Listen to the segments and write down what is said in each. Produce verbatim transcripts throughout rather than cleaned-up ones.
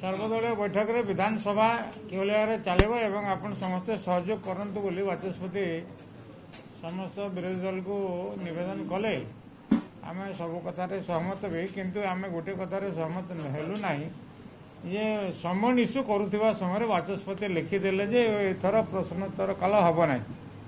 सर्वदलीय बैठक में विधानसभा किभली भाव चलो एवं आपण समस्ते सहयोग करंतु बोली बाचस्पति समस्त विरोधी दल को निवेदन कले आम सब कथार सहमत भी किंतु आम गोटे कथार सहमत हेलु ना ये समन इश्यू करुवा समय बाचस्पति लिखिदेले जे एथर प्रश्नोत्तर काल हम ना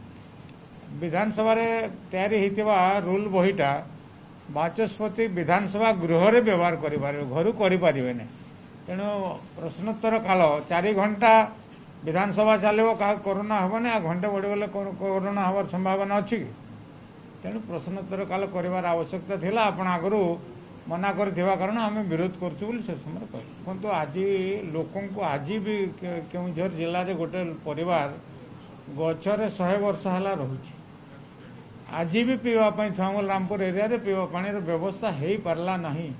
विधानसभा तैयारी होता रूल बहीटा बाचस्पति विधानसभा गृह रे व्यवहार करें घर करें तेणु प्रश्नोत्तर काल चारि घंटा विधानसभा चलो क्या कोरोना हम ना घंटे बढ़ीगले कोरोना हमार संभावना अच्छी तेणु प्रश्नोत्तर काल कर आवश्यकता थिला आपण आगु मना कर कारण आम विरोध करूँ से समय कहतु आज लोक आज भी केउझर जिले में गोटे परिवार गचरे शहे वर्ष है रोचे आज भी पीवाई थुआमूल रामपुर एरिया रे पीवा पानी व्यवस्था हो पारला नहीं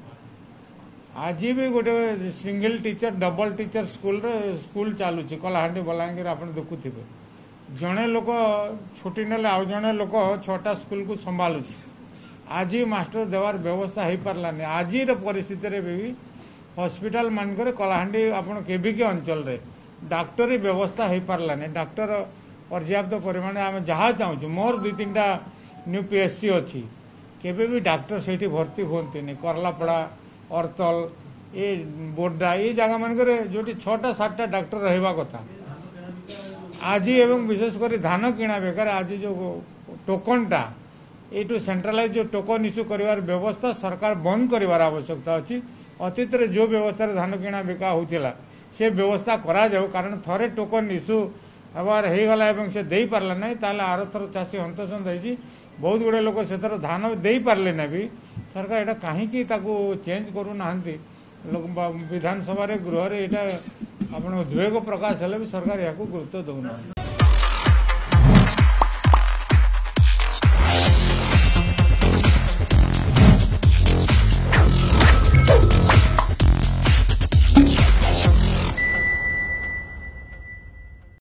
आज भी गोटे single teacher double teacher school रे स्कूल चलुची कलाहांडी बलांगीर आप देखुथे जड़े लोक छुट्टी नेले आउ जड़े लोक छटा स्कूल को संभालुची आज मास्टर देवार व्यवस्था हो पारला नहीं आज परिस्थिति रे भी हॉस्पिटल मानक कलाहांडी आपण केबिके अंचल रे डाक्टरी व्यवस्था हो पारला नहीं डाक्टर पर्याप्त परिमाण आम जहाँ चाहूँ मोर दुई तीन टा न्यू पीएससी अच्छी केबे भी डाक्टर से भर्ती होती करलापड़ा अरतल ये बोर्डा ये जगह मानक जो छटा सातटा डाक्टर रहा कथा आज एवं विशेषकर धान किणा बेकार आज जो टोकनटा यू सेंट्रलाइज जो टोकन इश्यू कर व्यवस्था सरकार बंद कर आवश्यकता अच्छी अतीत रे जो व्यवस्था धान किणा बिका होता से व्यवस्था करा जाओ कारण थरे टोकन इश्यू हबार होगला से दे पारला ना ताले आर थर चाषी हंतसंत होती बहुत गुड़े लोक से थर धान दे पारले ना भी सरकार एटा कहीं चेंज करूना विधानसभा गृह रे एटा आपण उद्वेग प्रकाश हेले भी सरकार या गुरुत्व दौना।